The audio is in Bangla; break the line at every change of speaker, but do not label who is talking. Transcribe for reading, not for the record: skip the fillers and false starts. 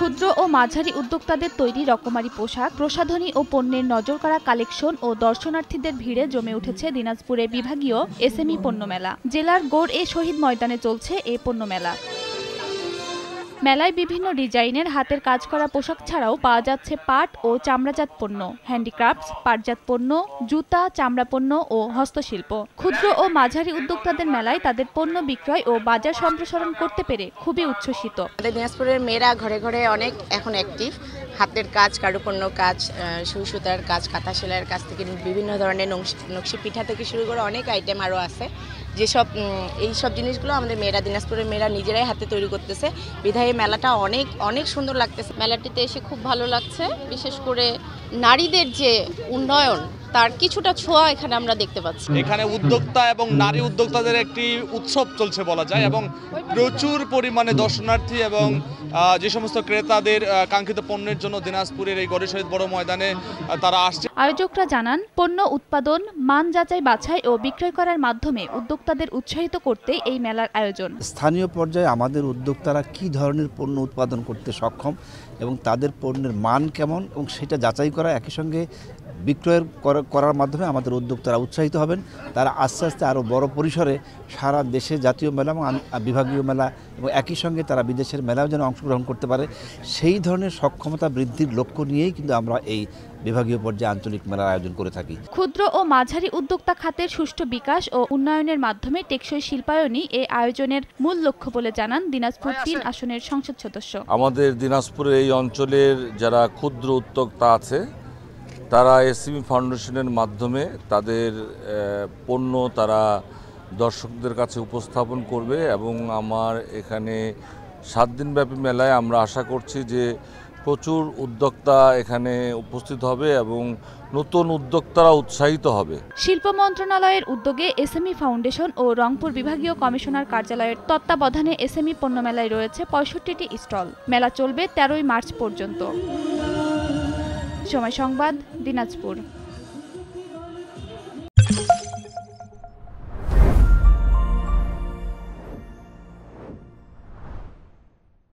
ক্ষুদ্র ও মাঝারি উদ্যোক্তাদের তৈরি রকমারি পোশাক, প্রসাধনী ও পণ্যের নজরকাড়া কালেকশন ও দর্শনার্থীদের ভিড়ে জমে উঠেছে দিনাজপুরে বিভাগীয় এসএমই পণ্য মেলা। জেলার গড়-এ শহীদ ময়দানে চলছে এই পণ্য মেলা। মেলায় বিভিন্ন ডিজাইনের হাতের কাজ করা পোশাক ছাড়াও পাওয়া যাচ্ছে পাট ও চামড়াজাত পণ্য, হ্যান্ডিক্রাফটস, পাটজাত পণ্য, জুতা, চামড়া পণ্য ও হস্তশিল্প। ক্ষুদ্র ও মাঝারি উদ্যোক্তাদের মেলায় তাদের পণ্য বিক্রয় ও বাজার সম্প্রসারণ করতে পেরে খুবই উচ্ছ্বসিত।
দিনাজপুরের মেয়েরা ঘরে ঘরে অনেক এখন অ্যাক্টিভ। হাতের কাজ, কারুপণ্য কাজ, সুই সুতার কাজ, কাঁথা সেলাইয়ের কাজ থেকে বিভিন্ন ধরনের নকশি পিঠা থেকে শুরু করে অনেক আইটেম আরও আছে, যেসব এইসব জিনিসগুলো আমাদের মেয়েরা, দিনাজপুরের মেয়েরা নিজেরাই হাতে তৈরি করতেছে। বিধায়ী মেলাটা অনেক অনেক সুন্দর লাগতেছে।
মেলাটিতে এসে খুব ভালো লাগছে, বিশেষ করে নারীদের যে উন্নয়ন তার কিছুটা ছোঁয়া এখানে আমরা দেখতে পাচ্ছি।
এখানে উদ্যোক্তা এবং নারী উদ্যোক্তাদের একটি উৎসব চলছে বলা যায়, এবং প্রচুর পরিমাণে দর্শনার্থী এবং যে সমস্ত ক্রেতাদের কাঙ্ক্ষিত পণ্যের জন্য দিনাজপুরের এই গড়ে শহীদ বড় ময়দানে তারা আসছে।
আয়োজকরা জানান, পণ্য উৎপাদন, মান যাচাই বাছাই ও বিক্রয় করার মাধ্যমে উদ্যোক্তাদের উৎসাহিত করতে এই মেলার আয়োজন।
স্থানীয় পর্যায়ে আমাদের উদ্যোক্তারা কি ধরনের পণ্য উৎপাদন করতে সক্ষম এবং তাদের পণ্যের মান কেমন এবং সেটা যাচাই করা, একই সঙ্গে বিক্রয় করার মাধ্যমে আমাদের উদ্যোক্তারা উৎসাহিত হবেন। তারা আস্তে আস্তে আরও বড় পরিসরে সারা দেশে জাতীয় মেলা এবং বিভাগীয় মেলা এবং একই সঙ্গে তারা বিদেশের মেলাও যেন অংশগ্রহণ করতে পারে, সেই ধরনের সক্ষমতা বৃদ্ধির লক্ষ্য নিয়েই কিন্তু আমরা এই বিভাগীয় পর্যায়ে আঞ্চলিক মেলার আয়োজন করে থাকি।
ক্ষুদ্র ও মাঝারি উদ্যোক্তা খাতের সুষ্ঠু বিকাশ ও উন্নয়নের মাধ্যমে টেকসই শিল্পায়নই এই আয়োজনের মূল লক্ষ্য বলে জানান দিনাজপুর ৩ আসনের সংসদ সদস্য।
আমাদের দিনাজপুরের এই অঞ্চলের যারা ক্ষুদ্র উদ্যোক্তা আছে তারা এসএমই ফাউন্ডেশনের মাধ্যমে তাদের পণ্য তারা দর্শকদের কাছে উপস্থাপন করবে, এবং আমার এখানে 7 দিনব্যাপী মেলায় আমরা আশা করছি যে প্রচুর উদ্যোক্তা এখানে উপস্থিত হবে এবং নতুন উদ্যোক্তারা উৎসাহিত হবে।
শিল্প মন্ত্রণালয়ের উদ্যোগে এসএমই ফাউন্ডেশন ও রংপুর বিভাগীয় কমিশনার কার্যালয়ের তত্ত্বাবধানে এসএমই পণ্য মেলায় রয়েছে 65টি স্টল। মেলা চলবে 13ই মার্চ পর্যন্ত। সময় সংবাদ, দিনাজপুর।